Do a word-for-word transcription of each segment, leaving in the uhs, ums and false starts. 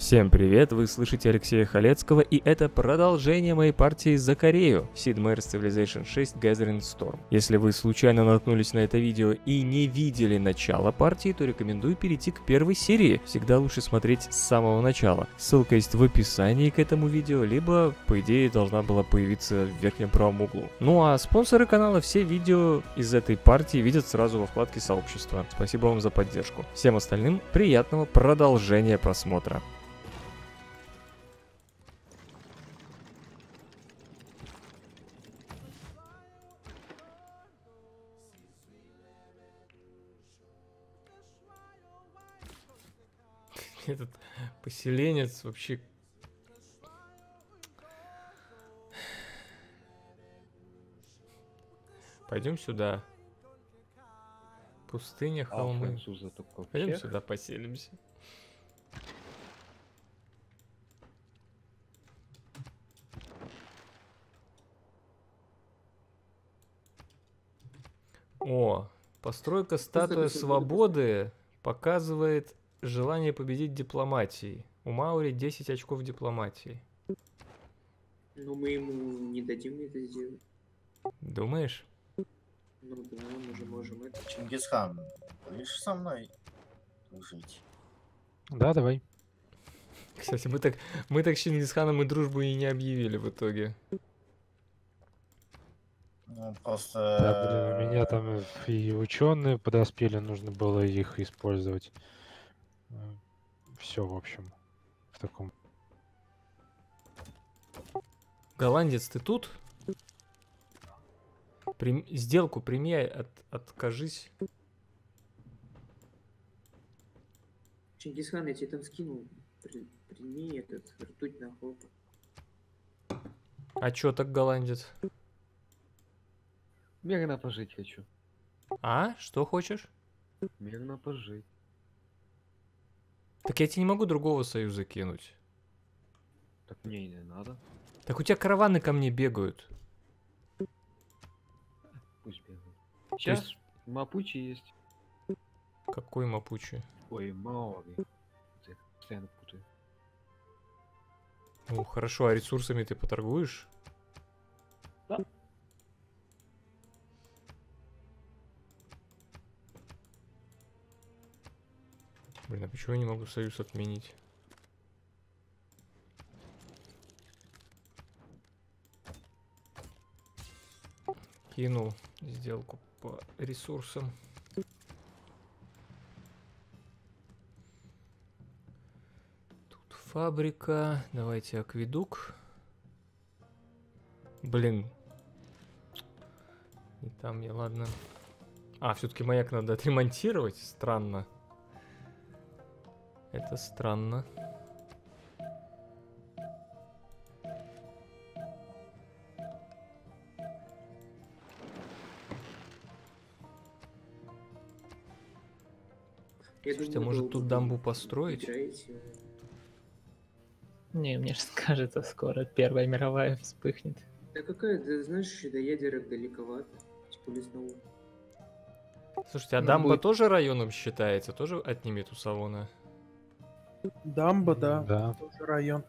Всем привет, вы слышите Алексея Халецкого, и это продолжение моей партии за Корею Sid Meier's Civilization шесть Gathering Storm. Если вы случайно наткнулись на это видео и не видели начало партии, то рекомендую перейти к первой серии. Всегда лучше смотреть с самого начала. Ссылка есть в описании к этому видео, либо, по идее, должна была появиться в верхнем правом углу. Ну а спонсоры канала все видео из этой партии видят сразу во вкладке сообщества. Спасибо вам за поддержку. Всем остальным приятного продолжения просмотра. Этот поселенец вообще... Пойдем сюда. Пустыня, холмы. А, Пойдем сюда поселимся. О, постройка статуя свободы показывает желание победить дипломатией. У Маури десять очков дипломатии. Но мы ему не дадим это сделать. Думаешь? Ну да, мы же можем это. Чингисхан, будешь со мной жить? Да, давай. Кстати, мы так, мы так с Чингисханом и дружбу и не объявили в итоге. Ну, просто... Да, блин, у меня там и ученые подоспели, нужно было их использовать. Все, в общем, в таком. Голландец, ты тут? Прим... Сделку прими, от... откажись. Чингисхан, я тебе там скинул. При... Прими этот ртуть на охоту. А чё так голландец? Мирно пожить хочу. А? Что хочешь? Мирно пожить. Так я тебе не могу другого союза кинуть. Так мне и не надо. Так у тебя караваны ко мне бегают. Пусть бегают. Сейчас есть- Мапучи есть. Какой мапучи? Ой, Маори. Я постоянно путаю. Ну хорошо, а ресурсами ты поторгуешь? Да. Блин, а почему я не могу союз отменить? Кинул сделку по ресурсам. Тут фабрика. Давайте акведук. Блин. Не там я, ладно. А, все-таки маяк надо отремонтировать? Странно. Это странно. Я Слушайте, а думаю, может долго тут вы дамбу построить? играете. Не, мне же кажется, скоро Первая мировая вспыхнет. Да какая, да знаешь, до ядерок далековато. Типа лесного. Слушайте, а Ну, дамба будет. тоже районом считается? Тоже отнимет у Савона? Дамба, да, Да. тоже район.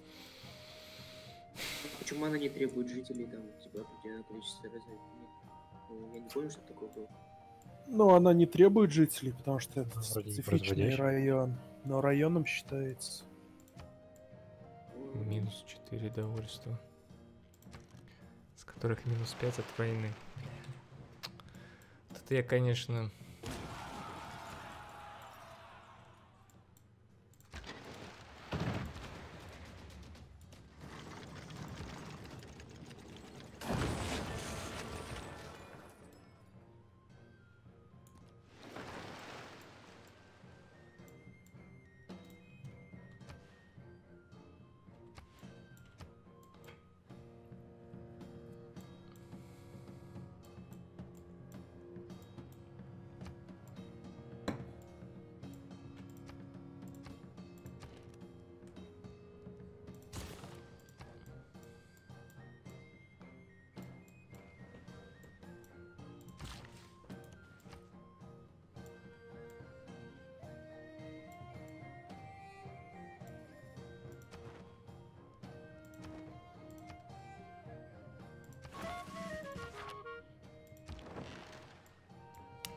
Почему она не требует жителей там, типа, определенное количество развития? Ну, я не помню, что такое было. Но она не требует жителей, потому что это Вроде не специфичный производящий. район. Но районом считается. Минус четыре довольства. С которых минус пять от войны. Вот это я, конечно...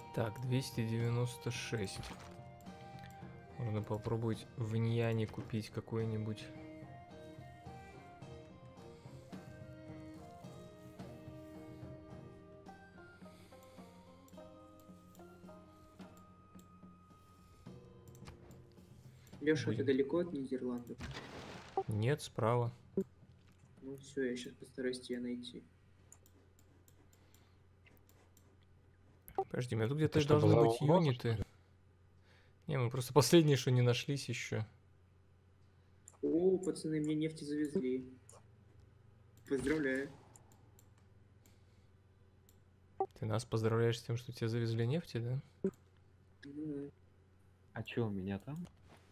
Так, двести девяносто шесть. Можно попробовать в Ньяне купить какой-нибудь. Леша, Будем. ты далеко от Нидерландов? Нет, справа. Ну все, я сейчас постараюсь тебя найти. Подожди, у меня тут где-то Это что, должны была быть угроза, юниты. что ли? Не, мы просто последние, что не нашлись еще. О, пацаны, мне нефти завезли. Поздравляю. Ты нас поздравляешь с тем, что тебе завезли нефти, да? Ну, А чё у меня там?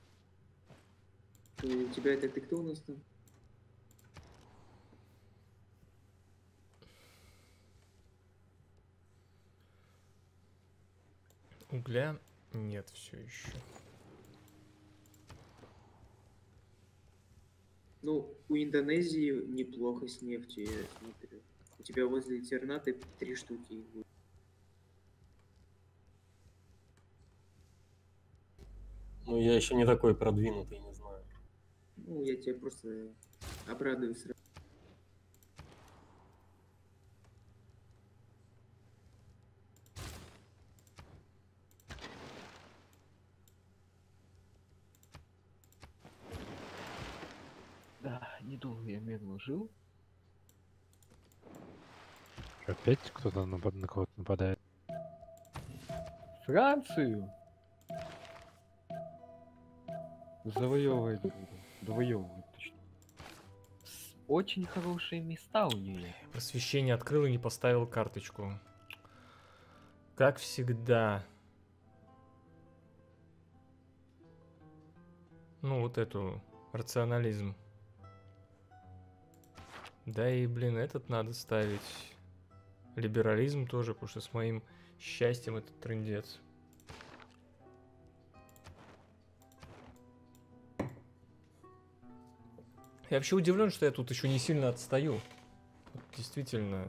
да. У тебя это ты кто у нас там? Угля нет все еще. Ну, у Индонезии неплохо с нефтью, я смотрю. У тебя возле Тернаты три штуки их будет. Ну, я еще не такой продвинутый, не знаю. Ну, я тебя просто обрадую сразу. Да, недолго я медленно жил. Опять кто-то напад- на кого-то нападает. Францию! Завоевывать буду. Завоевывать, точно. С- Очень хорошие места у нее. Просвещение открыл и не поставил карточку. Как всегда. Ну, вот эту. Рационализм. Да и, блин, этот надо ставить. Либерализм тоже, потому что с моим счастьем это трындец. Я вообще удивлен, что я тут еще не сильно отстаю. Вот действительно.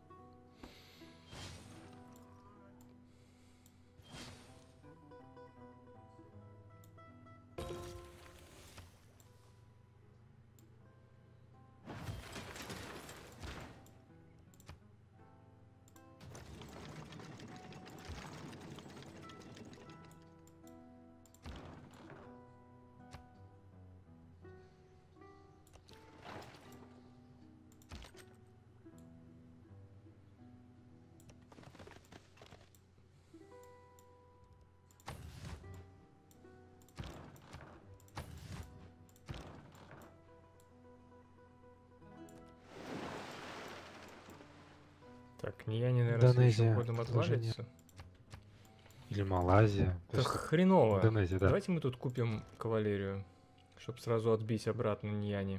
Так, не я, не, наверное, Индонезия следующим ходом тоже нет. отвалится. Или Малайзия. То Да есть хреново. Индонезия, да. Давайте мы тут купим кавалерию, чтобы сразу отбить обратно Ньяни.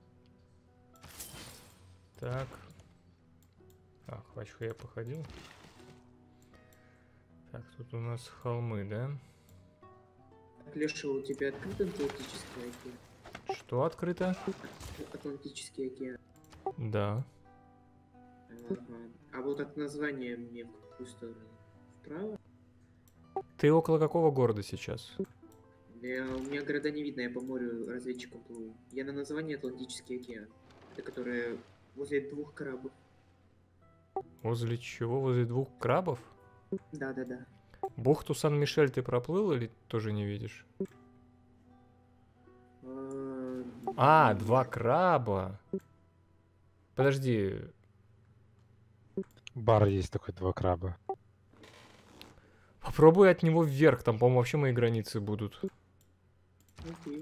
Так. А, хватит, я походил. Так, тут у нас холмы, да? Так, Леша, у тебя открыт Атлантический океан? Что открыто? Атлантический океан. Да. Ага. А вот от названия мне в какую сторону? Вправо? Ты около какого города сейчас? Я- у меня города не видно, я по морю разведчиком плыву. Я на названии Атлантический океан. Это которое возле двух крабов. Возле чего? Возле двух крабов? Да-да-да. Бухту Сан-Мишель ты проплыл или тоже не видишь? А, А, два краба. Подожди. Бар есть такой, два краба. Попробуй от него вверх, там, по-моему, вообще мои границы будут. Окей.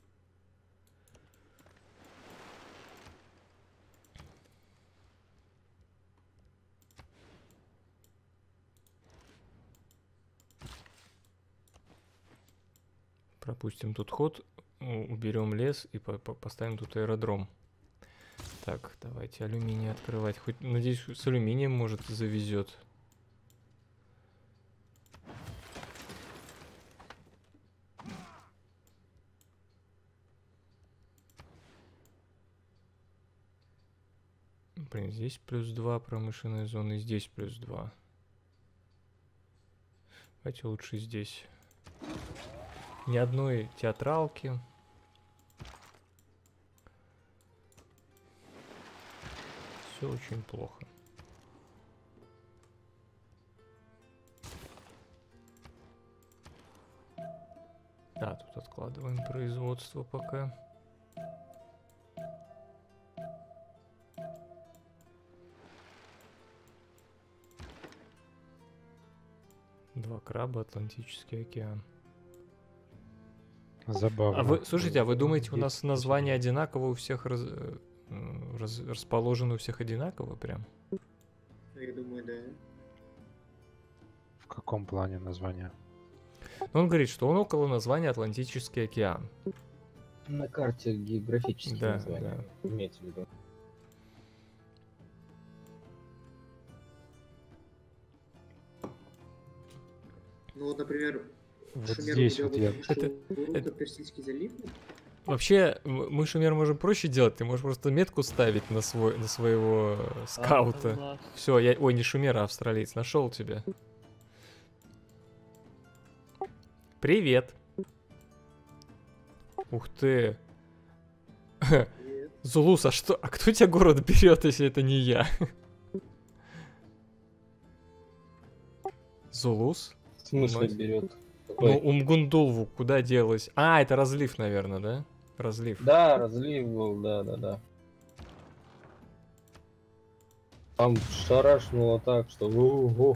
Пропустим тут ход, у- уберем лес и по- по- поставим тут аэродром. Так, давайте алюминий открывать. Хоть, надеюсь, с алюминием, может, завезет. Блин, здесь плюс два промышленная зона, и здесь плюс два. Давайте лучше здесь. Ни одной театралки. Все очень плохо. Да, тут откладываем производство пока. Два краба, Атлантический океан. Забавно. А вы, слушайте, а вы думаете, у нас название одинаково у всех раз, раз- расположено у всех одинаково прям? Я думаю, да. В каком плане название? Он говорит, что он около названия Атлантический океан. На карте географические Да, названия. да. Имейте в виду. Ну вот, например, Вот Шумер здесь у вот тебя я... вот ушел, Это- это Персидский залив. Вообще, м- мы Шумер можем проще делать. Ты можешь просто метку ставить на свой на своего э, скаута. класс. Все, я. Ой, не Шумер, а австралиец. Нашел тебя. Привет. Ух ты. Привет. Зулус, а что? А кто тебя город берет, если это не я? Зулус? В смысле Мать. берет? Ну, Умгундулву куда делась? А, это разлив, наверное, да? Разлив. Да, разлив был, да, да, да. Там шарашнуло так, что у-у-у.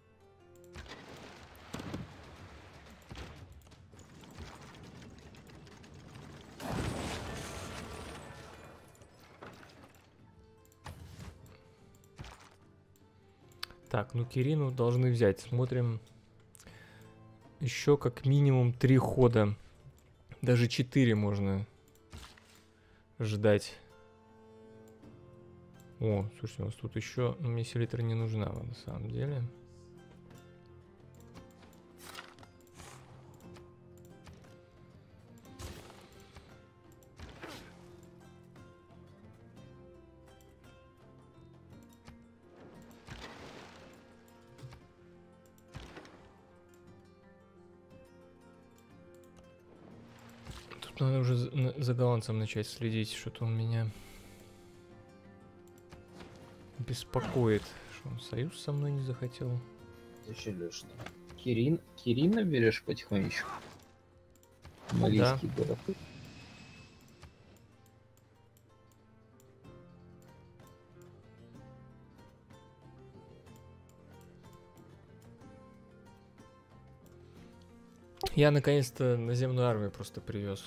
Так, ну Кирину должны взять. Смотрим. Еще как минимум три хода. Даже четыре можно ждать. О, слушайте, у нас тут еще... Ну, мне селитра не нужна, на самом деле. Тут надо уже за, на- за голландцем начать следить, что-то он меня беспокоит. Что он союз со мной не захотел. Еще ли что? Кирин, Кирина берешь потихонечку? Малийский город. Я наконец-то наземную армию просто привез.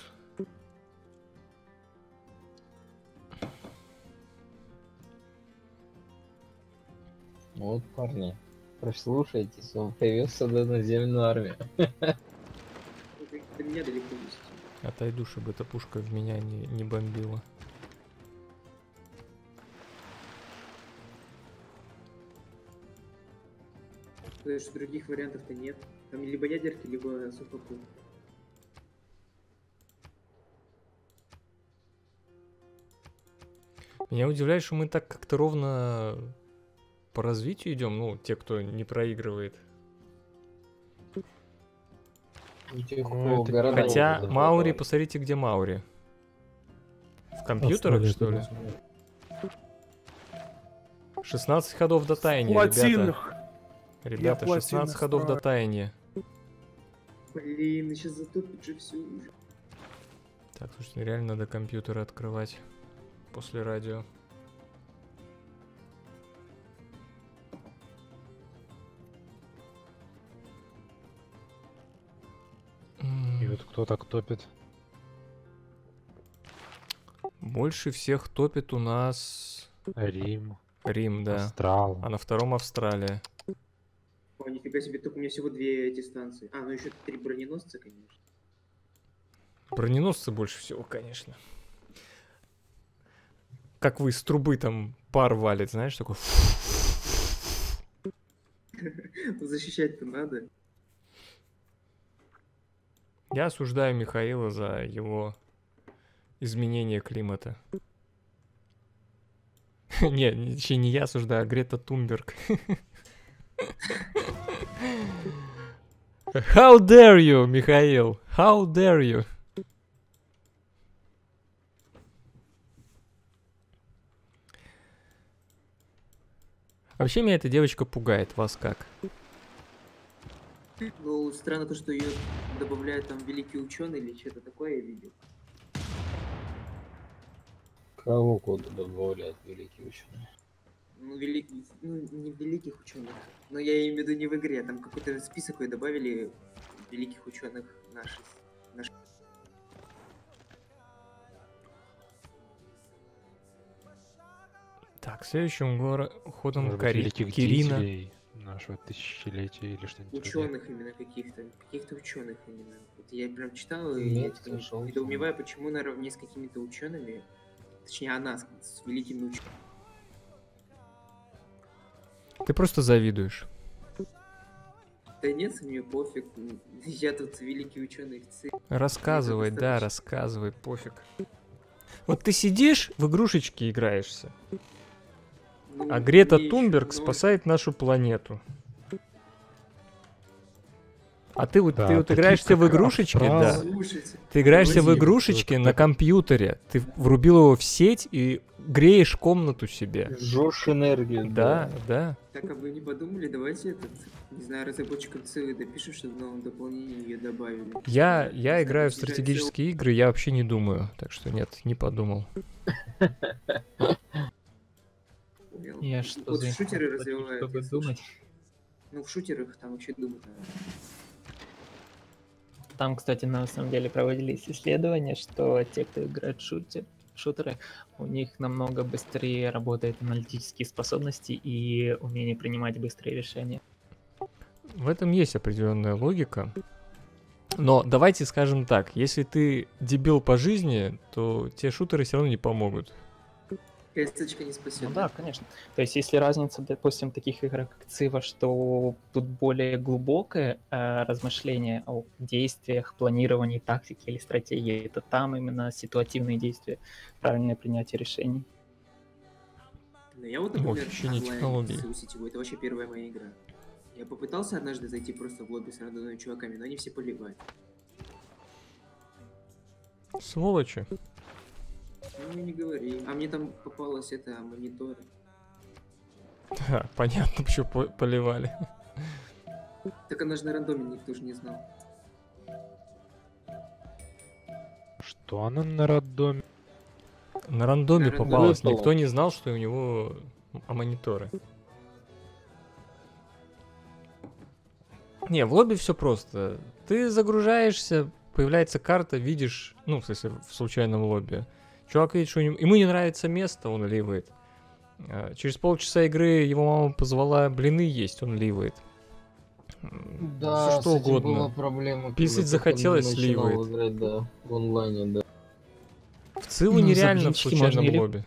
Вот, парни, прислушайтесь, он привез сюда наземную армию. Ну, как до меня далеко есть. Отойду, чтобы эта пушка в меня не, не бомбила. Потому что других вариантов-то нет. Там либо ядерки, либо сухопут. Меня удивляет, что мы так как-то ровно по развитию идем. Ну, те, кто не проигрывает. У тех, у Ну, кого это города Хотя уже Маури, захватывали. посмотрите, где Маури. В компьютерах, что ли? шестнадцать ходов до таяния, ребята. Плотинах. Ребята, плотины шестнадцать ходов до строю. таяния. Блин, сейчас затопит же все уже. Так, слушайте, реально надо компьютеры открывать после радио. И вот кто так топит? Больше всех топит у нас Рим, Рим, да. Астрал. А на втором Австралия. О, нифига себе, только у меня всего две эти станции. А, ну еще три броненосца, конечно. Броненосцы больше всего, конечно. Как вы из трубы там пар валит, знаешь, такой... Защищать-то надо. Я осуждаю Михаила за его изменение климата. Не, вообще не я осуждаю, а Грета Тунберг. How dare you, Михаил? How dare you? Вообще меня эта девочка пугает. Вас как? Ну, странно то, что ее добавляют там великий ученый или что-то такое, я видел. Кого кода добавляют великий ученый? Ну, великий, ну, не великих ученых. Но я имею в виду не в игре, там какой-то список ее добавили великих ученых наших. наших. Так, следующим горо- ходом Может быть, Кари- великих Кирина. деятелей нашего тысячелетия или что-нибудь вроде. Ученых именно каких-то, каких-то ученых именно. Вот я прям читал и я Нет, типа, слышал, недоумеваю, почему наравне с какими-то учеными, точнее она с, с великими учеными. Ты просто завидуешь. Да нет, мне пофиг, я тут великий ученый в ци. Рассказывай, Это да, достаточно. рассказывай, пофиг. Вот ты сидишь, в игрушечки играешься, Ну, а Грета мне ещё Тунберг много- спасает нашу планету. А ты вот, Да, ты вот такие играешься в как игрушечки, астрал. да. Слушайте, Ты играешься в Владимир, игрушечки вот на это- компьютере. Ты врубил его в сеть и греешь комнату себе. Жжешь энергию. Да, да. так а вы не подумали, давайте этот, не знаю, разработчикам целый допишем, чтобы в новом дополнении ее добавили. Я, Не я знаю, играю в снижать стратегические игры, я вообще не думаю. Так что нет, не подумал. Понял. Я что Вот за шутеры инфа, развивают. чтобы я слышу. думать. Ну, в шутерах там вообще думать надо. Там, кстати, на самом деле проводились исследования, что те, кто играет в шутер, шутеры, у них намного быстрее работают аналитические способности и умение принимать быстрые решения. В этом есть определенная логика. Но давайте скажем так, если ты дебил по жизни, то те шутеры все равно не помогут. КСЦочка не спасет. Ну да, конечно. То есть, если разница, допустим, таких игр, как Цива, что тут более глубокое э, размышление о действиях, планировании, тактике или стратегии, то там именно ситуативные действия, правильное принятие решений. Но я вот, Ну, например, ощущение онлайн технологий. ЦУ сетевой, это вообще первая моя игра. Я попытался однажды зайти просто в лобби с рандомными чуваками, но они все поливают. Сволочи. Ну, не говори. А мне там попалось это, мониторы. Да, понятно, почему по- поливали. Так она же на рандоме, никто же не знал. Что она на роддоме? На рандоме На рандоме. попалось, Выпало. никто не знал, что у него а мониторы. Не, в лобби все просто. Ты загружаешься, появляется карта, видишь, ну, в смысле, в случайном лобби. Чувак видит, что у него- ему не нравится место, он ливает. А, Через полчаса игры его мама позвала блины есть, он ливает. М, Да, всё что с этим угодно. была проблема. когда Писать только захотелось, начинал сливает. играть, да, в онлайне, да. В Циву Ну, за нереально в блинчики случайном можно или- лобби.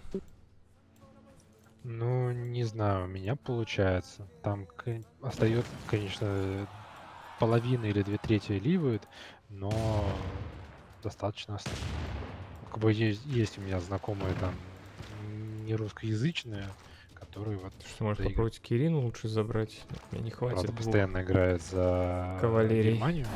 Ну, не знаю, у меня получается. Там остается, конечно, половина или две трети ливают, но достаточно. ост- Как бы есть, есть у меня знакомые там не русскоязычные, которые вот Что, может, доигрывают. попробовать Кирину лучше забрать? Мне не хватит Правда, двух. постоянно играет за кавалерий. Германию.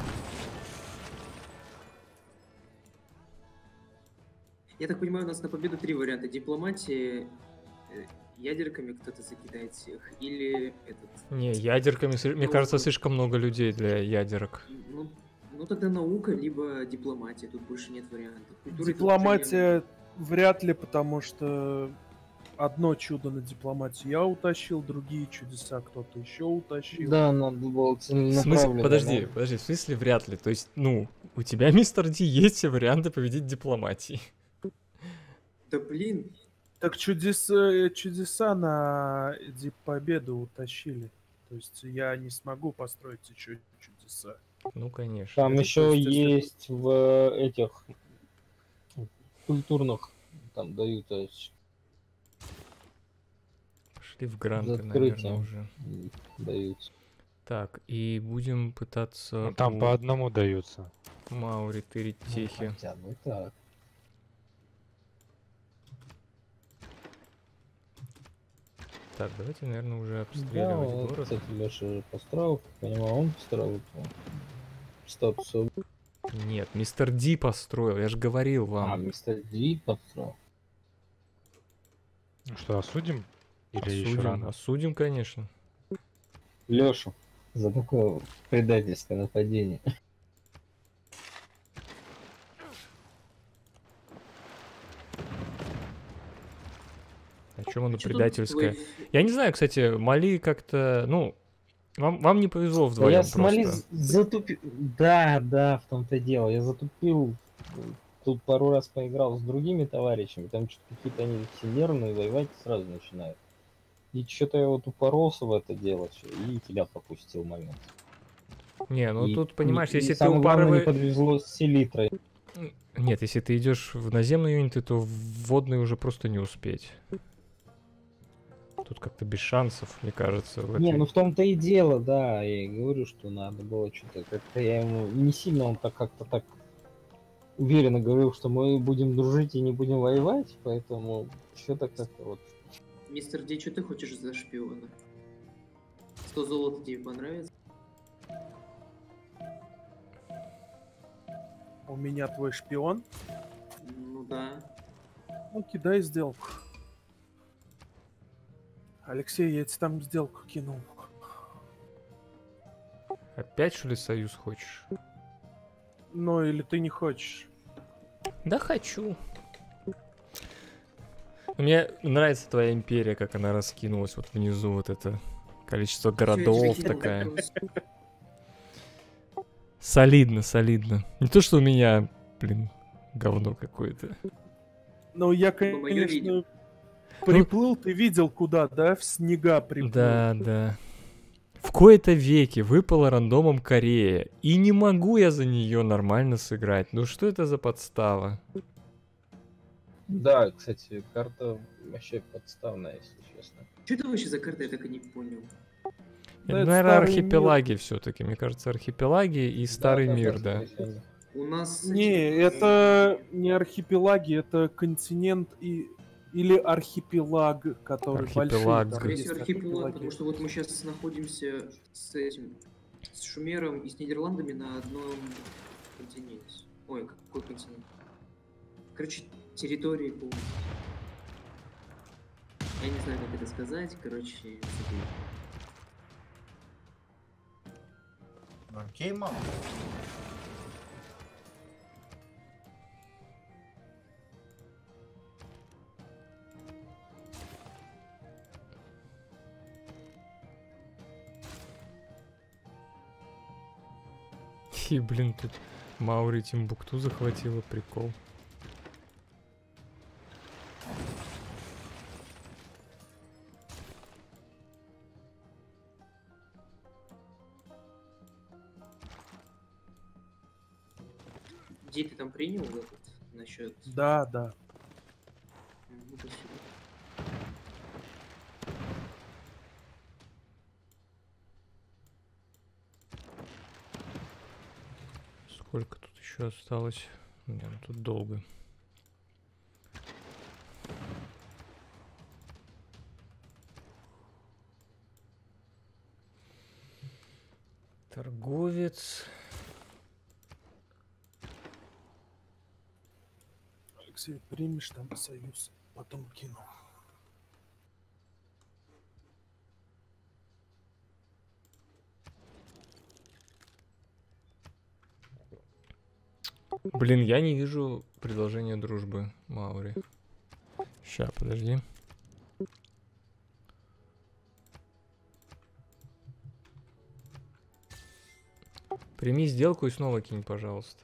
Я так понимаю, у нас на победу три варианта. Дипломатии, э, ядерками кто-то закидает всех, или этот... Не, ядерками, сли- мне Ну, кажется, вот. слишком много людей для ядерок. Ну, ну тогда наука, либо дипломатия, тут больше нет вариантов. Культура тут уже Дипломатия вряд ли, потому что одно чудо на дипломатию я утащил, другие чудеса кто-то еще утащил. Да, надо было В смысле, целенаправленно. подожди, да. подожди, в смысле вряд ли. То есть, ну, у тебя, мистер Ди, есть все варианты победить дипломатией. не- Да блин, Так чудеса, чудеса на Дип Победу утащили. То есть я не смогу построить еще чудеса. Ну, конечно. Там Это еще просто, если- есть в этих культурных, там дают, то есть, Пошли в гранты, за наверное, открытием. уже. м, дают. Так, и будем пытаться Ну, там у по одному даются. Маури тырить Ну, техи. хотя бы так. Так, давайте, наверное, уже Да, обстреливать вот, город. кстати, Леша построил, как понимаю, он построил. статуса. Нет, мистер Ди построил, я же говорил А, вам. мистер Ди построил. Ну что, осудим? Или еще Осудим, рано? осудим, конечно. Лешу за такое предательское нападение. О чем оно Чё тут предательское? твой- Я не знаю, кстати, Мали как-то, ну, вам, вам не повезло Да вдвоем я с Мали просто. з- затупил. Да, да, в том-то и дело. Я затупил. Тут пару раз поиграл с другими товарищами. Там что-то какие-то они все нервные, воевать сразу начинают. И что-то я вот упоролся в это дело всё, и тебя пропустил момент. Не, ну И- тут, понимаешь, и- и если ты самое главное, не упарываешь... подвезло с селитрой. Нет, если ты идешь в наземные юниты, то в водные уже просто не успеть. Тут как-то без шансов, мне кажется. В Не, этой- ну в том-то и дело, да. Я и говорю, что надо было что-то как-то я ему не сильно он так как-то так уверенно говорил, что мы будем дружить и не будем воевать, поэтому что-то как-то вот. Мистер Ди, что ты хочешь за шпиона? сто золота тебе понравится? У меня твой шпион. Ну да. Ну, кидай сделку. Алексей, я тебе там сделку кинул. Опять, что ли, союз хочешь? Ну, или ты не хочешь? Да хочу. Мне нравится твоя империя, как она раскинулась вот внизу, вот это количество городов Чё я тебе такая. кинул? Солидно, солидно. Не то, что у меня, блин, говно какое-то. Ну, я, Ну, моё видел. конечно, приплыл, ты видел куда, да? В снега приплыл. Да, да. В кои-то веки выпала рандомом Корея, и не могу я за нее нормально сыграть. Ну что это за подстава? Да, кстати, карта вообще подставная, если честно. Что это вообще за карта, я так и не понял. Да, Это, это наверное, старый архипелаги все-таки. Мне кажется, архипелаги и старый мир, да. скорее У нас... Не, это не архипелаги, это континент и... или архипелаг, который Архипелаг. большой. там Скорее есть всего, архипелаг, архипелаги. потому что вот мы сейчас находимся с этим, с Шумером и с Нидерландами на одном континенте. Ой, какой континент? Короче, территории полностью. Я не знаю, как это сказать, короче, забыл. Окей, мам. И, блин, тут Маури Тимбукту захватила, прикол. Ди, ты там принял этот насчет... Да, да. Ну, спасибо. Сколько тут еще осталось? Не, ну тут долго. Торговец. Алексей, примешь там союз, потом кину. Блин, я не вижу предложения дружбы Маури. Ща, подожди. Прими сделку и снова кинь, пожалуйста.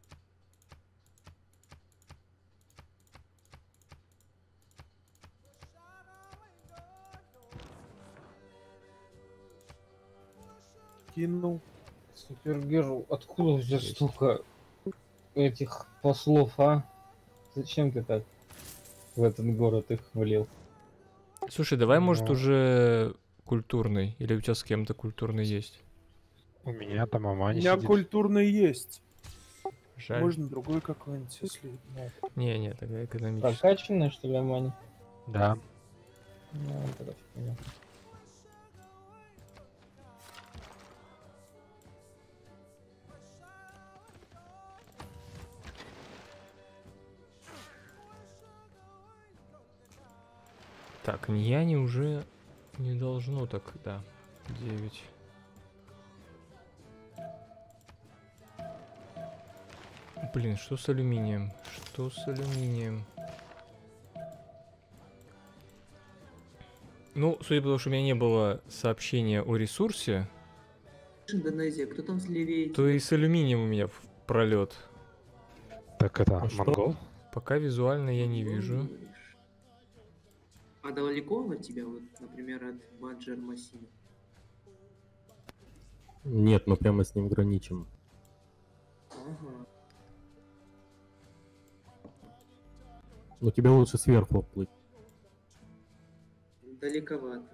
Кинул. Супергерл, откуда у тебя Есть. столько этих послов, а? Зачем ты так в этот город их влил? Слушай, давай, может, Ну. уже культурный? Или у тебя с кем-то культурный есть? У меня там У Амани меня сидит. культурный есть. Жаль. Можно другой какой-нибудь, если... ну, Не, не, тогда экономически. Прокачанная, что ли, Амани? Да. Ну, тогда всё понятно. Так, Ньяни уже не должно так, да, девять. Блин, что с алюминием? Что с алюминием? Ну, судя по тому, что у меня не было сообщения о ресурсе, Индонезия, кто там слевее? то и с алюминием у меня в пролет. Так это А что? монгол? Пока визуально я не вижу. А далеко он от тебя, вот, например, от Баджар Масина? Нет, мы прямо с ним граничим. Ага. Но тебе лучше сверху плыть. Далековато.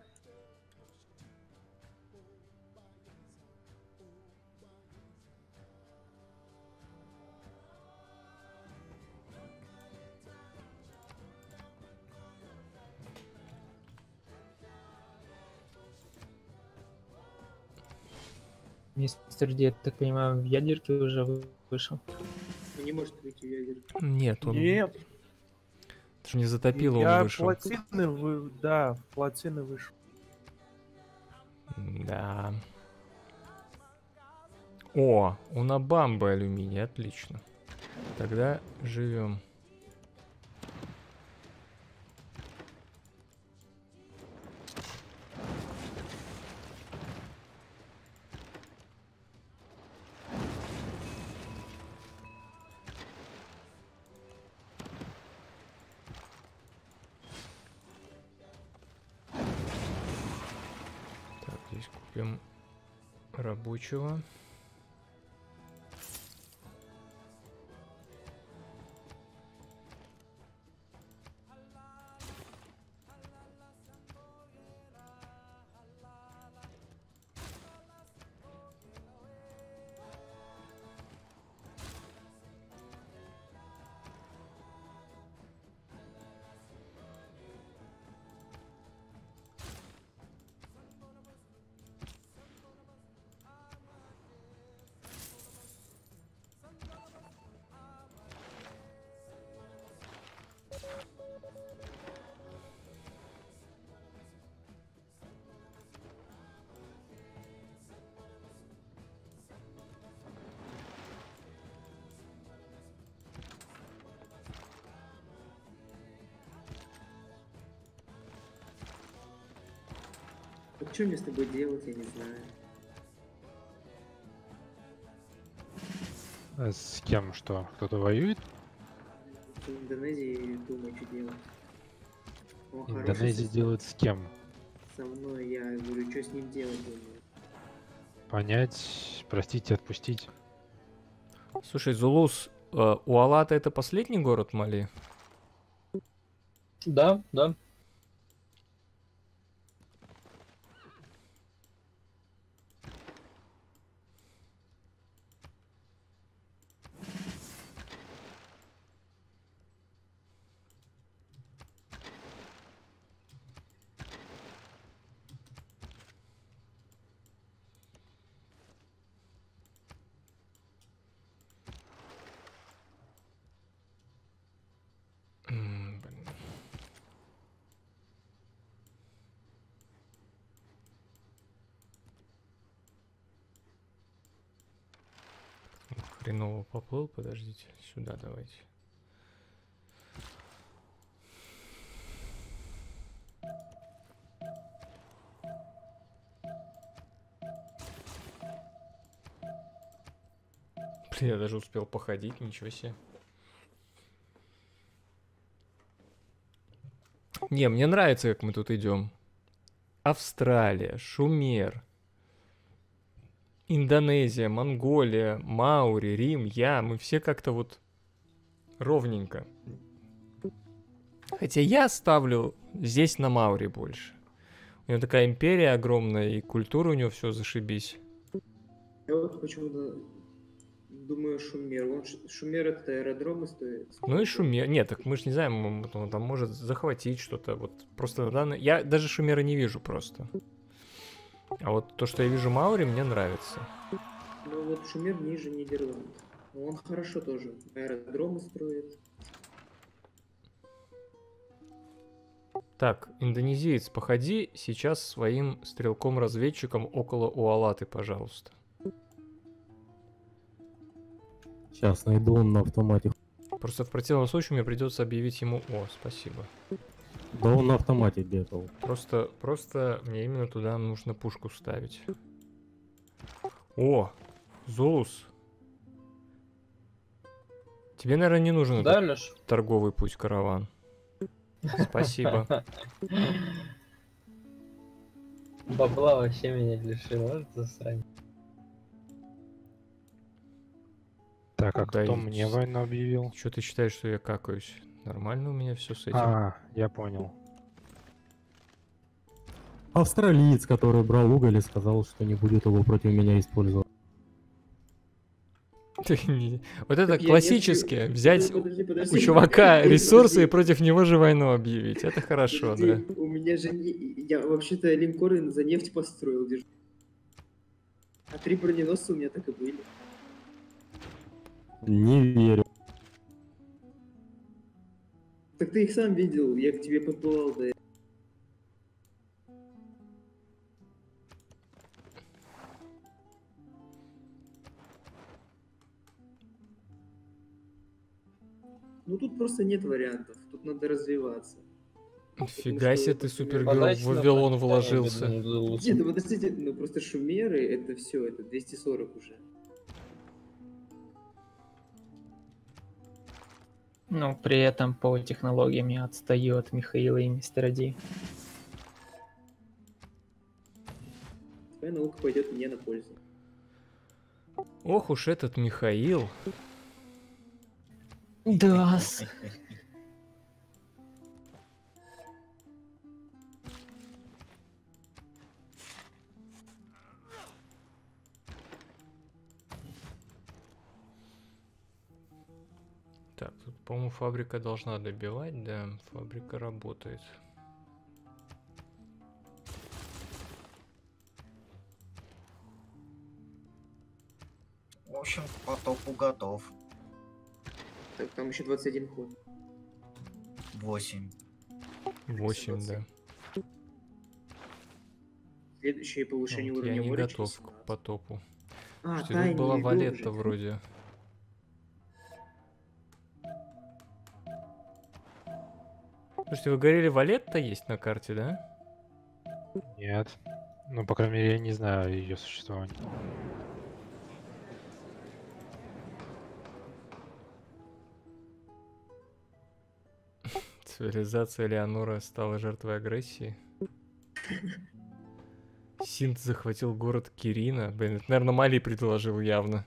Мистер Ди, я так понимаю, в ядерке уже вы- вышел. Он не может выйти в ядер. Нет, он... Нет, Это же не затопило, я он вышел. плотины, вы... да, плотины вышел. Да. О, у Набамбы алюминий, отлично. Тогда живем. Так, здесь купим рабочего. Вот что мне с тобой делать, я не знаю. А с кем что? Кто-то воюет? В Индонезии думаю, что делать. Он хороший Индонезия сосед. делает с кем? Со мной, я говорю, что с ним делать, думаю. Понять, простить, отпустить. Слушай, Зулус, э, Уалата это последний город Мали? Да, да. М, блин. Хреново поплыл, подождите. Сюда давайте. Блин, я даже успел походить, ничего себе. Не, мне нравится, как мы тут идем. Австралия, Шумер, Индонезия, Монголия, Маури, Рим, я. Мы все как-то вот ровненько. Хотя я ставлю здесь на Маури больше. У него такая империя огромная, и культура у него все зашибись. Я вот почему-то думаю Шумер. Он, Ш- Шумер это аэродромы стоит. Ну и Шумер. Нет, так мы же не знаем, м, он там может захватить что-то. Вот просто на данный... Я даже Шумера не вижу просто. А вот то, что я вижу Маури, мне нравится. Ну вот Шумер ниже Нидерланд. Он хорошо тоже. Аэродромы строит. Так, индонезиец, походи сейчас своим стрелком-разведчиком около Уалаты, пожалуйста. Сейчас найду, он на автомате. Просто в противном случае мне придется объявить ему... О, спасибо. Да он на автомате бегал. Просто, просто мне именно туда нужно пушку ставить. О, Золус. Тебе, наверное, не нужен Да, этот Лёш? торговый путь караван. Спасибо. Бабла вообще меня лишил, вот засрань. Так, а Да кто и мне с- войну объявил? Что ты считаешь, что я какаюсь? Нормально у меня все с этим? А, я понял. Австралиец, который брал уголь и сказал, что не будет его против меня использовать. Ты не- Вот это Так я классическое. не- Взять Подожди, подожди. у чувака Подожди. ресурсы и против него же войну объявить. Это хорошо, да. Подожди, у меня же не... Я вообще-то линкоры за нефть построил. держу. А три броненосца у меня так и были. Не верю. Так ты их сам видел, я к тебе подплывал до этого. Ну тут просто нет вариантов, тут надо развиваться. Фига себе, ты супергерой в Подачно Вавилон подставили, вложился. блин, Зулуса. Нет, ну подождите, ну просто шумеры это все, это двести сорок уже. Ну, при этом по технологиям я отстаю от Михаила и Мистера Ди. Твоя наука пойдет мне на пользу. Ох уж этот Михаил. Да. Так, тут, по-моему, фабрика должна добивать, да, фабрика работает. В общем, к потопу готов. Так, там еще двадцать один ход. Восемь. восемь, да. Следующее повышение Вот уровня я не моря готов через к семнадцать. потопу. А, Что, тут тайный была льдов Валетта же. вроде. Слушайте, вы говорили, Валетта есть на карте, да? Нет. Ну, по крайней мере, я не знаю ее существования. Цивилизация Леонора стала жертвой агрессии. Синт захватил город Кирина. Блин, это, наверное, Мали предложил явно.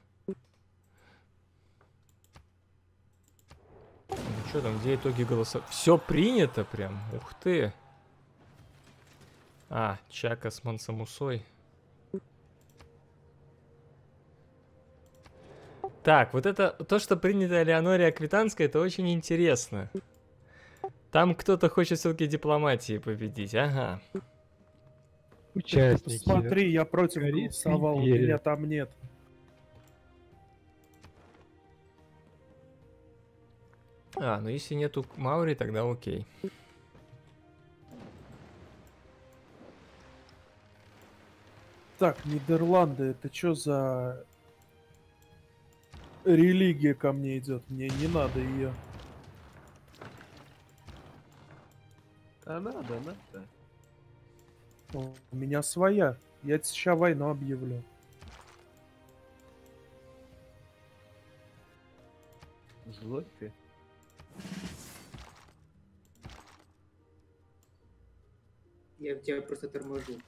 Ну что там, где итоги голоса? Все принято прям. Ух ты. А, Чака с Мансамусой. Так, вот это, то, что принято Леоноре Аквитанской, это очень интересно. Там кто-то хочет все-таки дипломатии победить, ага. Участники. Смотри, я против Корейской голосовал, империи. меня там нет. А, ну если нету Маури, тогда окей. Так, Нидерланды, это что за религия ко мне идет? Мне не надо ее. А надо, надо. У меня своя. Я сейчас войну объявлю. Злой ты. Я тебя просто торможу.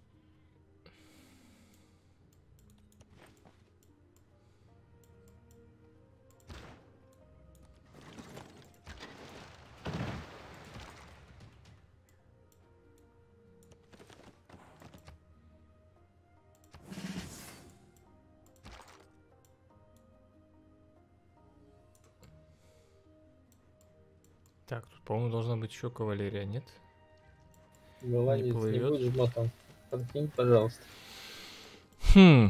Так, тут, по-моему, должна быть еще кавалерия, нет? Голландец, не плывет. будешь ботом. Подкинь, пожалуйста. Хм.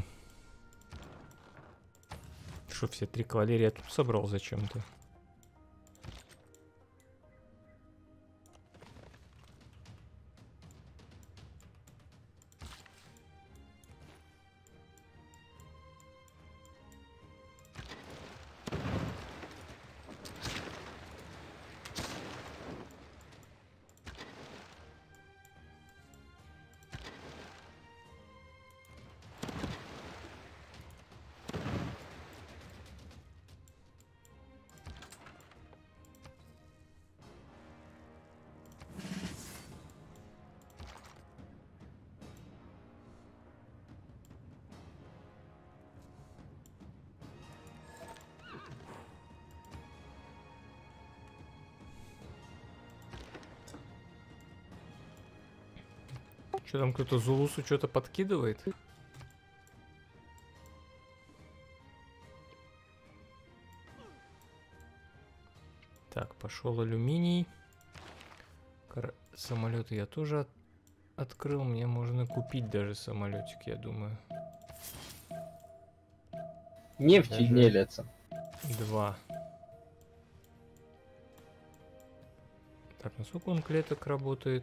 Что, все три кавалерии я тут собрал зачем-то? Что там, кто-то Зулусу что-то подкидывает? Так, пошел алюминий. Кор... Самолеты я тоже от... открыл. Мне можно купить даже самолетик, я думаю. Нефтью Даже делятся. Два. Так, насколько он клеток работает?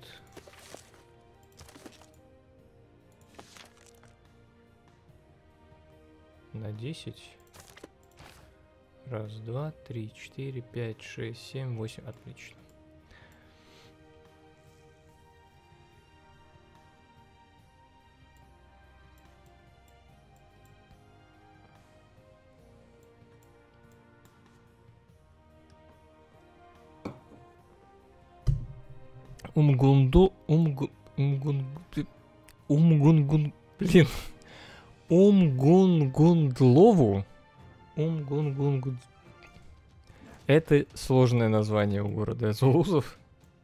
На десять. Раз, два, три, четыре, пять, шесть, семь, восемь. Отлично. Умгунду... Умгу... Умгун... Умгунгун... Блин. Умгунгундлову? Умгунгунгунд... Это сложное название у города Зулусов.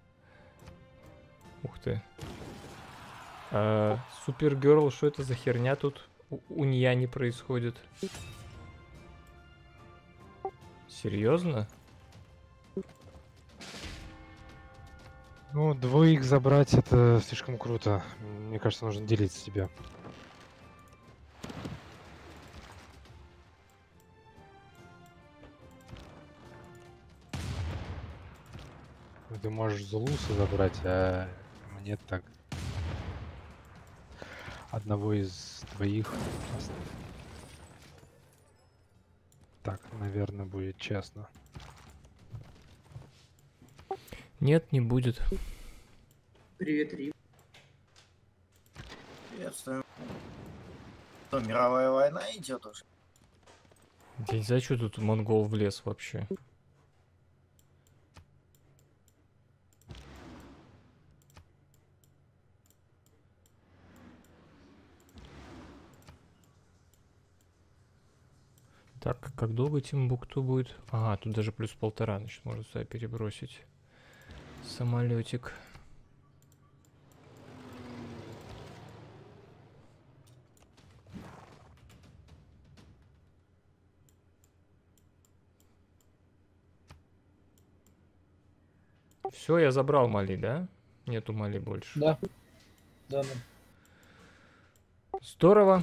Ух ты. А, Супергерл, что это за херня тут у, у нея не происходит? Серьезно? Ну, двоих забрать это слишком круто. Мне кажется, нужно делить себя. Ты можешь Зулуса забрать, а мне так одного из твоих. Так, наверное, будет честно. Нет, не будет. Привет, Рим. Приветствую. Что, мировая война идет уже? Я не знаю, что тут монгол влез вообще. Так, как долго Тимбукту будет? Ага, тут даже плюс полтора, значит, можно сюда перебросить самолетик. Все, я забрал Мали, да? Нету Мали больше. Да. Да, да. Здорово.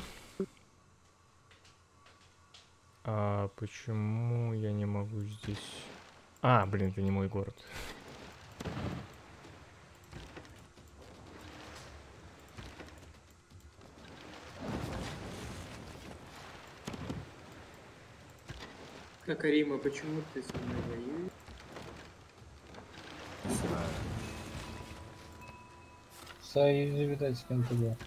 А почему я не могу здесь... А, блин, это не мой город. Так, Арима, почему ты со мной воюешь? Не знаю. В союзе, видать, с кем-то был.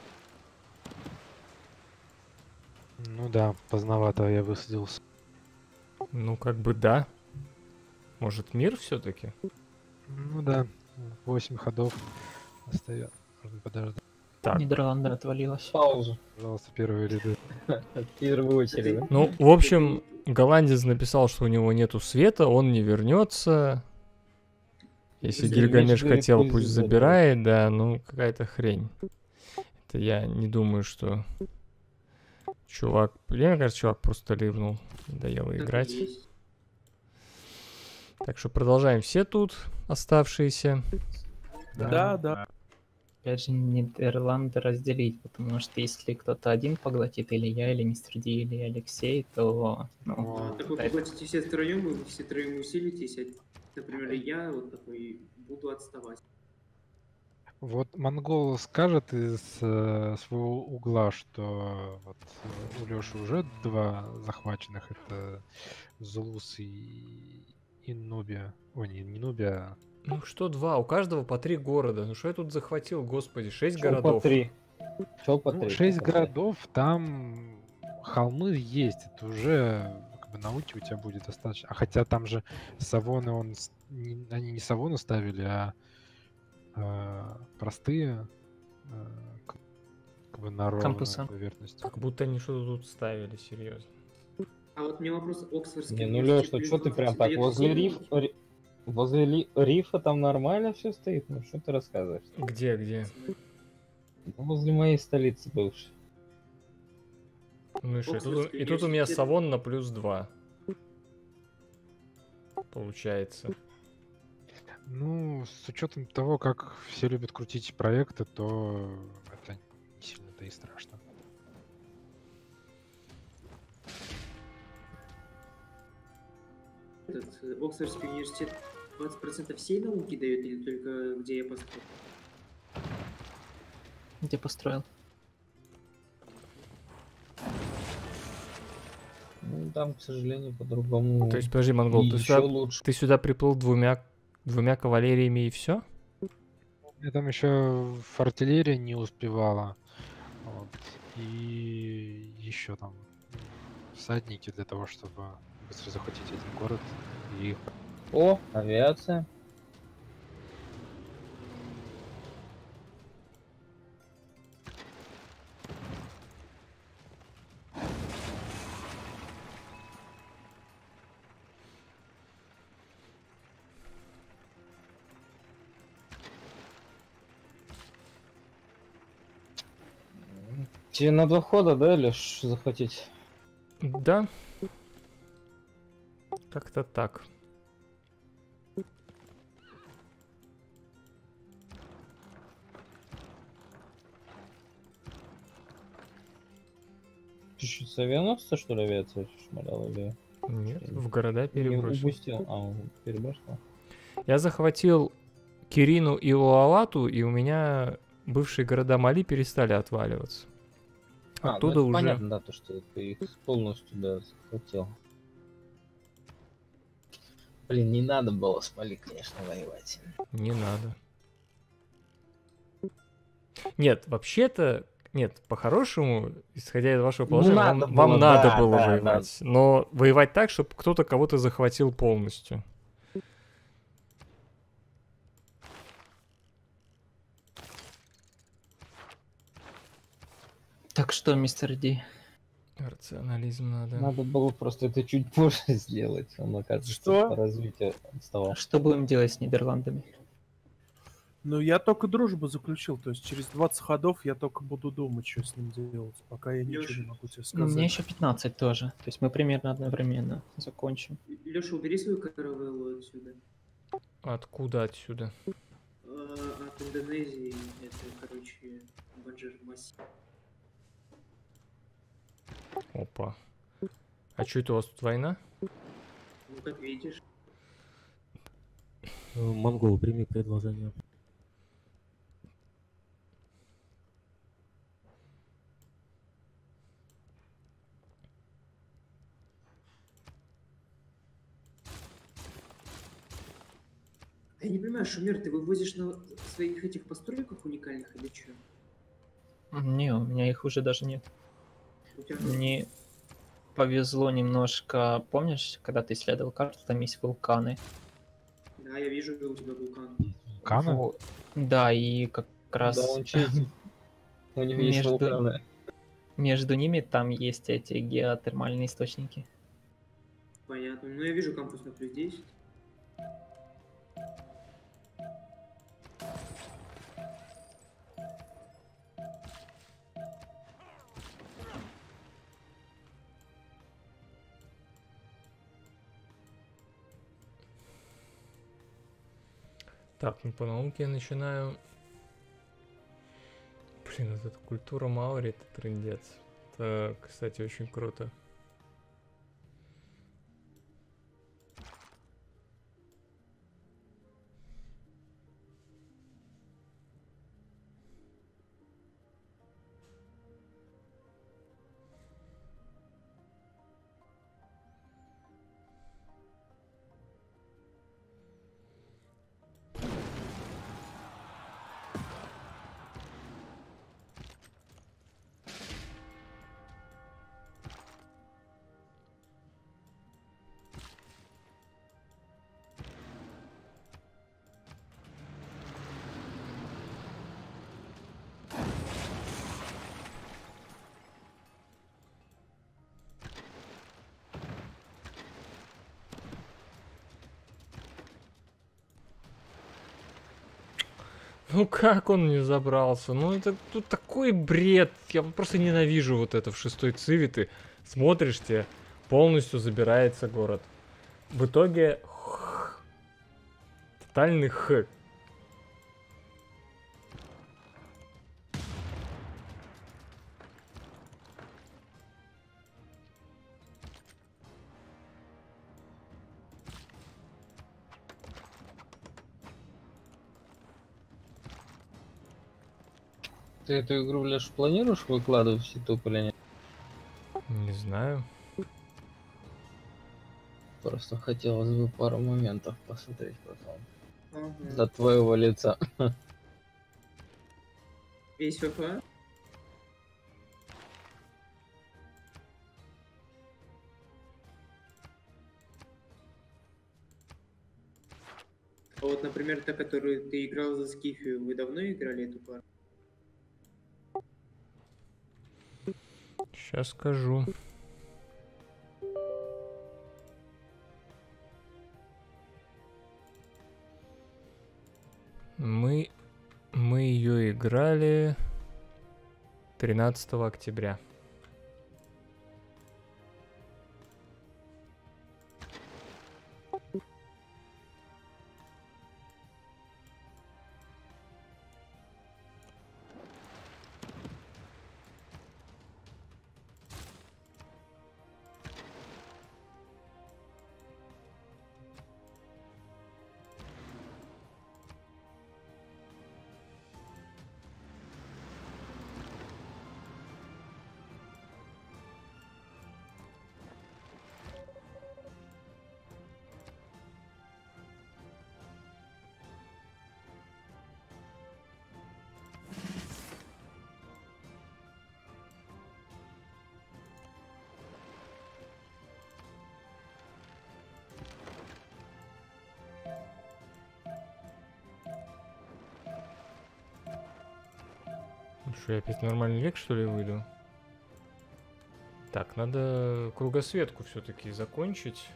Ну да, поздновато я высадился. Ну, как бы да. Может, мир все-таки? Ну да, восемь ходов остается. Можно подождать. Так. Нидерланды отвалилась. Паузу. Пожалуйста, первые ряды. В первую очередь, да? Ну, в общем, голландец написал, что у него нету света, он не вернется. Если Если Гильгамеш меч хотел, пусть пусть забирает, да, ну, какая-то хрень. Это я не думаю, что... Чувак... Мне кажется, чувак просто ливнул. Надоело Так и играть. есть. Так что продолжаем все тут, оставшиеся. Да, да. Опять же, Нидерланды разделить, потому что если кто-то один поглотит, или я, или мистер Ди, или Алексей, то... Ну, Так вы это- поглотите все втроем, вы все троем усилитесь, а, например, я вот такой буду отставать. Вот монгол скажет из э, своего угла, что вот э, у Лёши уже два захваченных, это Зулус и, и Нубия. Ой, не, не Нубия, а Ну что два? У каждого по три города. Ну что я тут захватил, господи, шесть Чё городов. по три? Чё по ну, три? шесть По три. городов, там холмы есть, это уже как бы науки у тебя будет достаточно. А хотя там же Савоны, он, с- не- они не Савоны ставили, а э, простые э, к- как бы на ровной Кампусы. поверхности. Как будто они что-то тут ставили, серьезно. А вот мне вопрос Оксфордский. Не, ну университет Лёш, ну плюс что ты прям так, двадцать лет возле сидел? риф... ри- Возле ли- рифа там нормально все стоит, ну что ты рассказываешь? Где, где? Ну, возле моей столицы бывшей. Ну и что? И тут, Оксфордский и тут у меня университет. Савон на плюс два. Получается. Ну, с учетом того, как все любят крутить проекты, то это не сильно-то и страшно. Этот э, Оксфордский университет двадцать процентов всей науки дает или только где я построил? Где построил? Ну, там, к сожалению, по-другому. То есть, подожди, Монгол, и ты еще сюда, лучше. ты сюда приплыл двумя, двумя кавалериями и все? Я там еще артиллерия не успевала. Вот. И еще там всадники для того, чтобы быстро захватить один город. И их... О, авиация. Тебе на два хода, да, Леш, захватить? Да. Как-то так. Чуть-чуть авианосца, что ли, авиация шмаляла или... Нет, в города Не перебросил. упустил, а, перебросил. Я захватил Кирину и Уалату, и у меня бывшие города Мали перестали отваливаться. А, ну Оттуда это уже... понятно, да, то, что ты их полностью, да, захватил. Блин, не надо было с Мали, конечно, воевать. Не надо. Нет, вообще-то... Нет, по-хорошему, исходя из вашего положения, вам, надо вам было, надо да, было да, воевать. Но воевать так, чтобы кто-то кого-то захватил полностью. Так что, мистер Ди? Рационализм надо. Надо было просто это чуть позже сделать. Он, оказывается, Что? по развитию отставал. Что будем делать с Нидерландами? Ну, я только дружбу заключил, то есть через двадцать ходов я только буду думать, что с ним делать, пока я ничего Лёша, не могу тебе Ну, сказать. мне еще пятнадцать тоже. То есть мы примерно одновременно закончим. Леша, убери свою каравеллу отсюда. Откуда отсюда? А, от Индонезии это, короче, Банджар-Маси. Опа. А что это у вас тут война? Ну, как видишь. Э, Монгол, прими предложение. Я не понимаю, Шумер, ты вывозишь на своих этих постройках уникальных или что? Не, у меня их уже даже нет. У тебя Мне повезло немножко. Помнишь, когда ты исследовал карту, там есть вулканы? Да, я вижу, у тебя вулкан. Вулканы? Вот. Да, и как раз Да, он чистит. У него есть между, вулканы. между ними там есть эти геотермальные источники. Понятно. Ну, я вижу кампус на плюс десять. Так, ну по науке я начинаю... Блин, вот эта культура Маори, это трындец. Это, кстати, очень круто. Ну как он не забрался? Ну это тут такой бред. Я просто ненавижу вот это в шестой циве. Ты смотришь, тебе полностью забирается город. В итоге х. Тотальный х. Ты эту игру, Леш, планируешь выкладывать в YouTube или нет? Не знаю. Просто хотелось бы пару моментов посмотреть потом. Ага. До твоего лица. Весь ФФ? А вот, например, та, которую ты играл за Скифию, вы давно играли эту пару? Сейчас скажу. Мы, мы ее играли тринадцатого октября. Что, я опять нормальный век, что ли, выйду? Так, надо кругосветку все-таки закончить.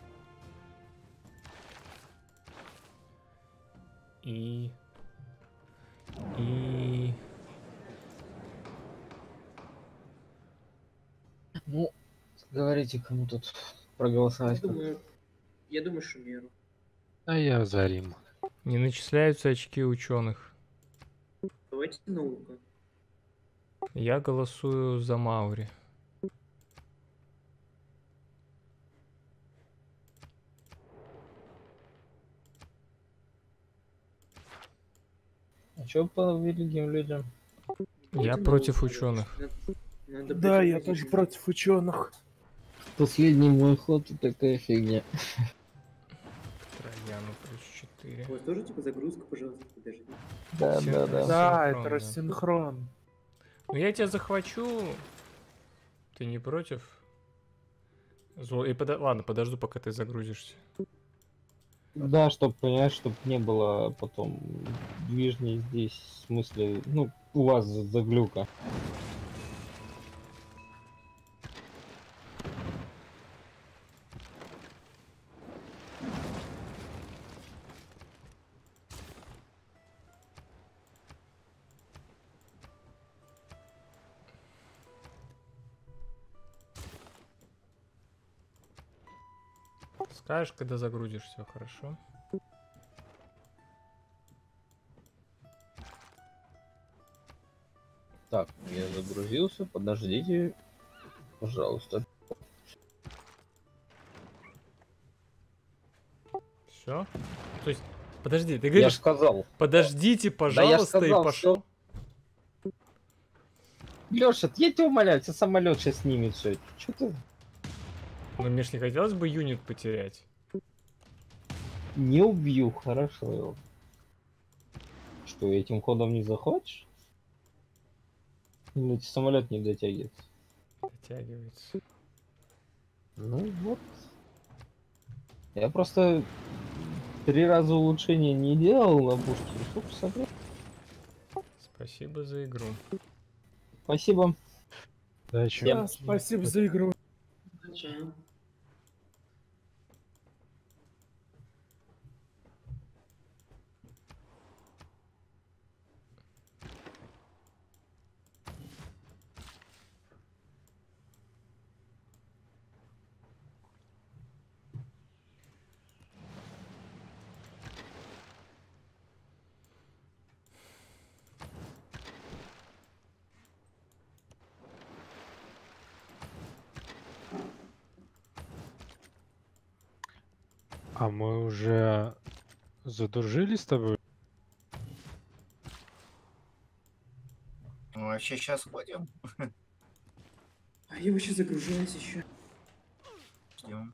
И... И... Ну, говорите, кому тут проголосовать. Я думаю, я думаю, Шумеру. А я за Рим. Не начисляются очки ученых. Давайте наука. Я голосую за Маури. А чё по великим людям? Я Давайте против науку. ученых. Надо- надо Да, быть я тоже позитивным. против ученых. Последний мой ход и такая фигня. Трояну плюс четыре. У вас тоже типа загрузка, пожалуйста, подожди. Да, Все да, да. Да, Рассинхрон, это да. рассинхрон. Ну я тебя захвачу. Ты не против? Зло... И пода- Ладно, подожду, пока ты загрузишься. Да, чтоб понять, чтоб не было потом движней здесь, в смысле, ну, у вас заглюка. Скажешь, когда загрузишь, все хорошо. Так, я загрузился, подождите, пожалуйста. Все? То есть, подожди, ты Я говоришь, ж сказал. подождите, Да я ж пожалуйста, сказал, и пошел. Леша, я тебя умоляю, тебя самолет сейчас снимет все. Че ты? Ну, мне ж не хотелось бы юнит потерять. Не убью, хорошо его. Что, этим ходом не захочешь? Или самолет не дотягивается? Дотягивается. Ну вот. Я просто три раза улучшения не делал на пушке. Что посмотреть? Спасибо за игру. Спасибо. Удачи. Всем. Да, спасибо за игру. Ага. А мы уже задружились с тобой? Мы вообще сейчас ходим. А я вообще загружаюсь еще. Ждем.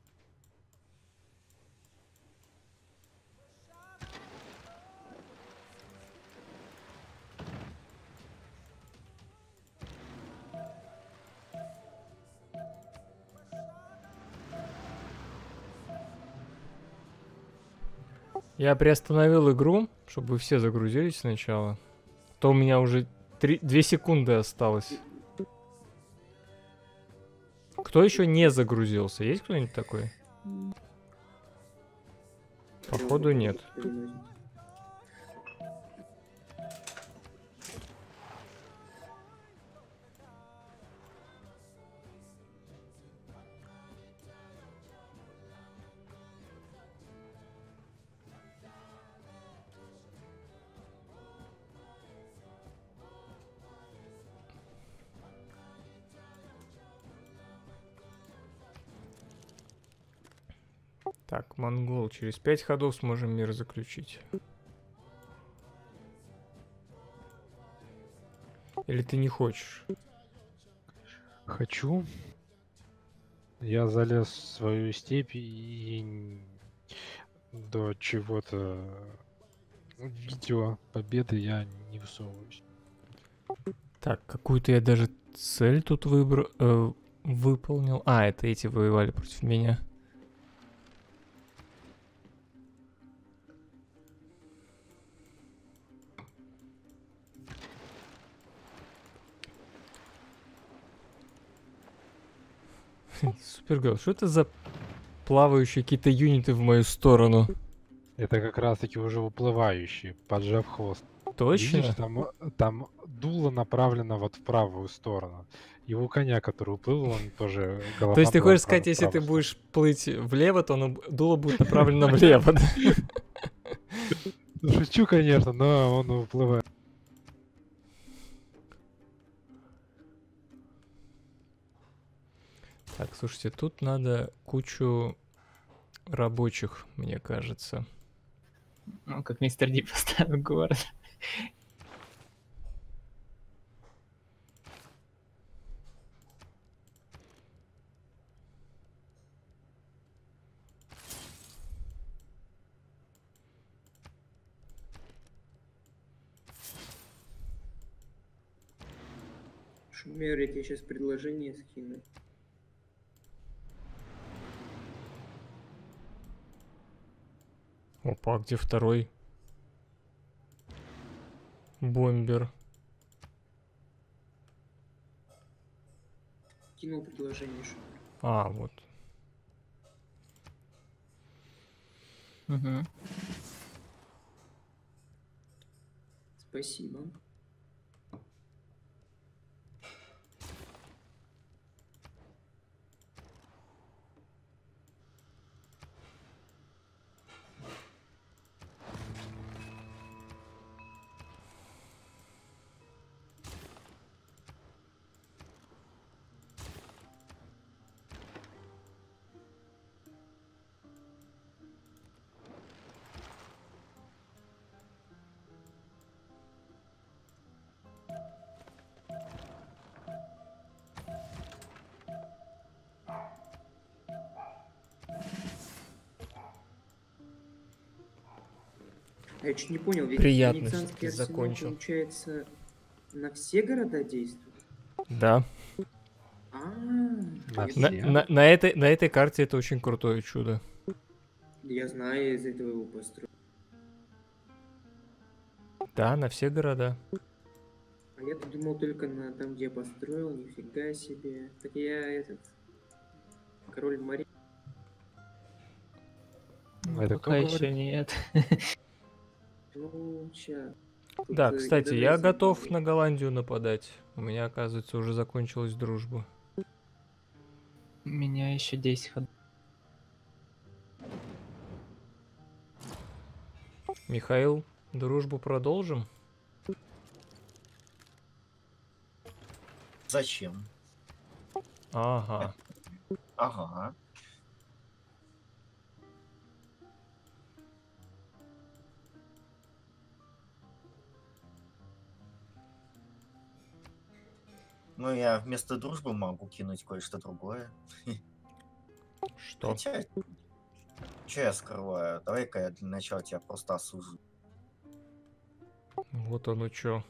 Я приостановил игру, чтобы вы все загрузились сначала. То у меня уже три, две секунды осталось. Кто еще не загрузился? Есть кто-нибудь такой? Походу нет. Так, монгол, через пять ходов сможем мир заключить. Или ты не хочешь? Хочу. Я залез в свою степь и до чего-то видео победы я не высовываюсь. Так, какую-то я даже цель тут выбрал, э, выполнил. А, это эти воевали против меня. Супергал, что это за плавающие какие-то юниты в мою сторону? Это как раз таки уже выплывающие, поджав хвост. Точно? Видишь, там, там дуло направлено вот в правую сторону. Его коня, который уплыл, он тоже голова. То есть ты была хочешь в сказать, правую если ты сторону. будешь плыть влево, то оно, дуло будет направлено влево, да? Шучу, конечно, но он уплывает. Так, слушайте, тут надо кучу рабочих, мне кажется. Ну, как мистер Ди поставил город. Шумер, я тебе сейчас предложение скину. Опа, а где второй бомбер? Кинул предложение, Шумер. А, вот. Угу. Спасибо. А я чуть не понял, ведь Приятно, что Венецианский ты арсенал, закончил. получается, на все города действует? Да. А, На я все. На, знаю. на- на этой, на этой карте это очень крутое чудо. Я знаю, я из этого его построил. Да, на все города. А я-то думал только на там, где я построил, нифига себе. Так я этот... Король Мари. Это кто Пока говорит? еще нет. Ну, ща. Тут, Да, э, кстати, я недовольство готов будет. на Голландию нападать. У меня, оказывается, уже закончилась дружба. У меня еще десять ходов. Михаил, дружбу продолжим? Зачем? Ага. Ага. Ну, я вместо дружбы могу кинуть кое-что другое. Что? Хотя, что я скрываю? Давай-ка я для начала тебя просто осужу. Вот оно чё.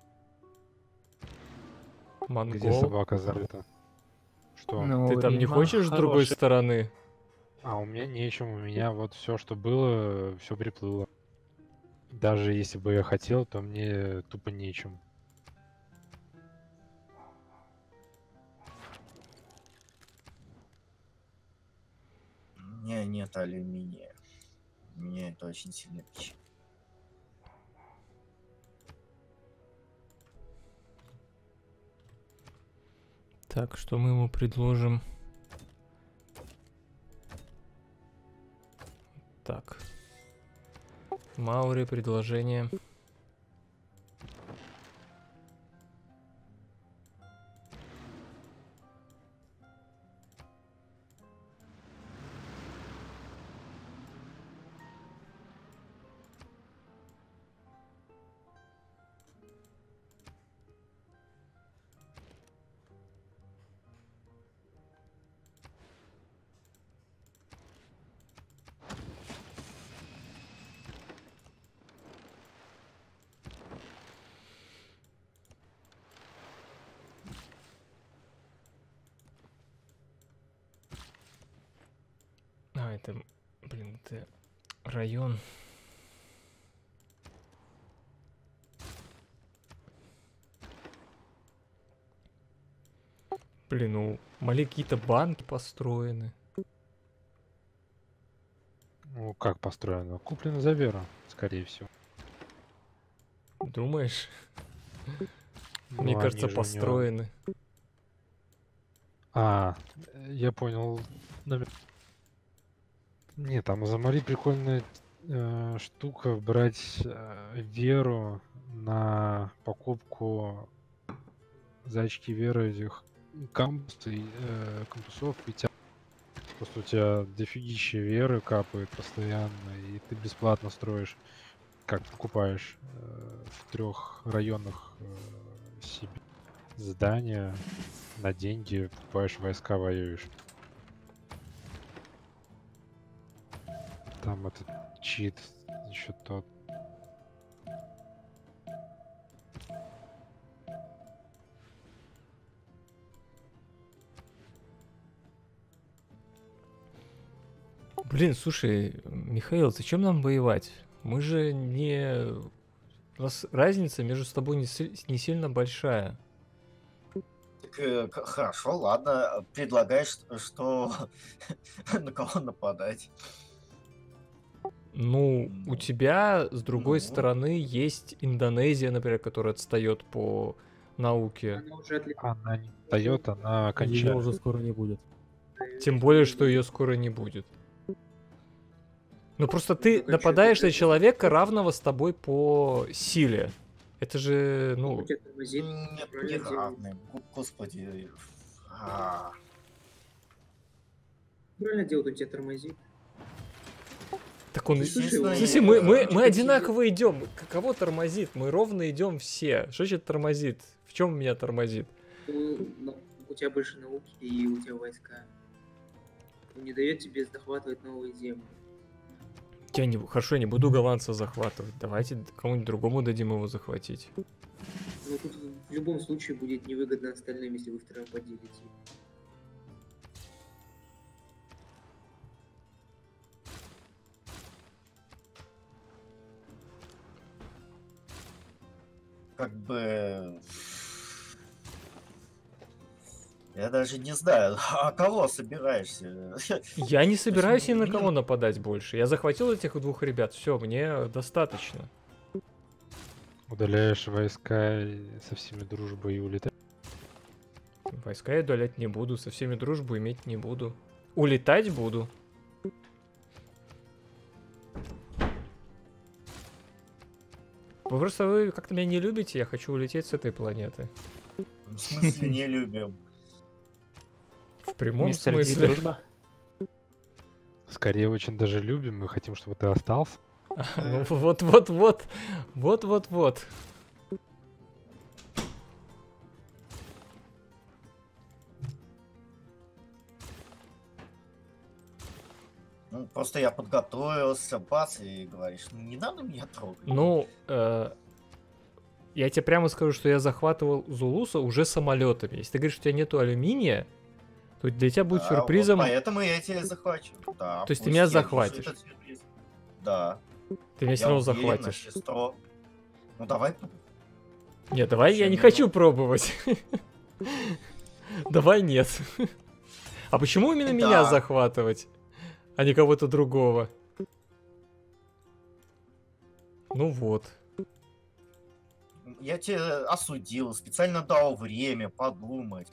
Где Монгол. собака зарыта? Что? Ну, Ты там не Рима хочешь с другой хороший. стороны? А у меня нечем, у меня вот все, что было, все приплыло. Даже если бы я хотел, то мне тупо нечем. У меня нет алюминия. Меня это очень сильно печалит. Так, что мы ему предложим? Так. Маури, предложение. А, это, блин, это район. Блин, ну, мали какие-то банки построены. Ну, как построено? Куплено за веру, скорее всего. Думаешь? Ну, Мне они кажется, же у него- построены. А, я понял. Номер- Не, там за Мари прикольная э, штука брать э, веру на покупку за очки веры этих кампусов, и, э, кампусов и тебя, просто у тебя дофигища веры капает постоянно, и ты бесплатно строишь, как покупаешь э, в трех районах э, себе здания на деньги, покупаешь войска, воюешь. Там этот чит еще тот. Блин, слушай, Михаил, зачем нам воевать? Мы же не... У нас разница между с тобой не, си- не сильно большая. Так, э, к- хорошо, ладно. Предлагаешь, что на кого нападать? Ну, у тебя, с другой Ну. стороны, есть Индонезия, например, которая отстает по науке. Она уже отли- Она не дает, она Ее кончает. уже скоро не будет. Тем более, что ее скоро не будет. Ну, просто ты Ну, как нападаешь чё, на ты- человека, равного с тобой по силе. Это же, Ну, ну... тебя тормозит, Нет, правильно не делает. равны. Г- Господи. А, Правильно делает, он тебя тормозит. Так он... Слушай, В он- смысле, мы, мы, Чё мы ты одинаково идем. К- Кого тормозит? Мы ровно идем все. Что значит тормозит? В чем меня тормозит? Ну, ну, у тебя больше науки и у тебя войска. Он не дает тебе захватывать новые земли. Я не... Хорошо, я не буду голландца захватывать. Давайте кому-нибудь другому дадим его захватить. Но тут в любом случае будет невыгодно остальным, если вы втроем поделите. как бы... Я даже не знаю, а кого собираешься? Я не собираюсь ни на Блин. кого нападать больше. Я захватил этих двух ребят. Все, мне достаточно. Удаляешь войска и со всеми дружбой и улетаешь. Войска я удалять не буду, со всеми дружбу иметь не буду. Улетать буду. Вы просто вы как-то меня не любите, я хочу улететь с этой планеты. В смысле не любим? В прямом Мистер Ди, смысле. дружба. Скорее очень даже любим, мы хотим, чтобы ты остался. Ну вот-вот-вот. Вот-вот-вот. Ну, просто я подготовился, бац, и говоришь, ну не надо меня трогать. Ну, э, я тебе прямо скажу, что я захватывал Зулуса уже самолетами. Если ты говоришь, что у тебя нету алюминия, то для тебя будет Да, сюрпризом... вот поэтому я тебя захвачу. Да, То есть ты пусть меня я захватишь? вижу этот сюрприз. Да. Ты меня все Я равно уверен, захватишь. на сестру. Ну давай. Нет, давай я не Почему? хочу пробовать. Давай нет. А почему именно меня Да. захватывать, а не кого-то другого? Ну вот. Я тебя осудил, специально дал время подумать.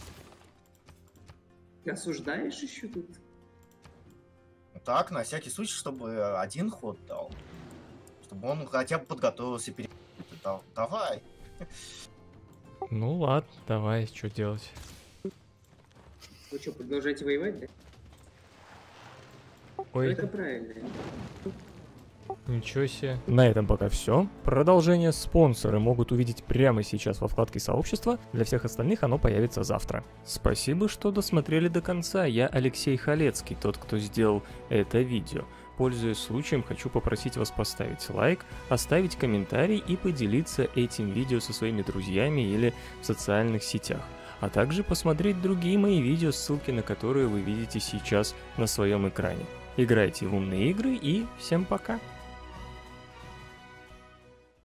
Ты осуждаешь еще тут? Так, на всякий случай, чтобы один ход дал. Чтобы он хотя бы подготовился перед... Да- Давай. Ну ладно, давай, что делать? Вы что, продолжаете воевать, да? Ну, Ой, это правильно. ничего себе. На этом пока все. Продолжение спонсоры могут увидеть прямо сейчас во вкладке сообщества. Для всех остальных оно появится завтра. Спасибо, что досмотрели до конца. Я Алексей Халецкий, тот, кто сделал это видео. Пользуясь случаем, хочу попросить вас поставить лайк, оставить комментарий и поделиться этим видео со своими друзьями или в социальных сетях. А также посмотреть другие мои видео, ссылки на которые вы видите сейчас на своем экране. Играйте в умные игры и всем пока!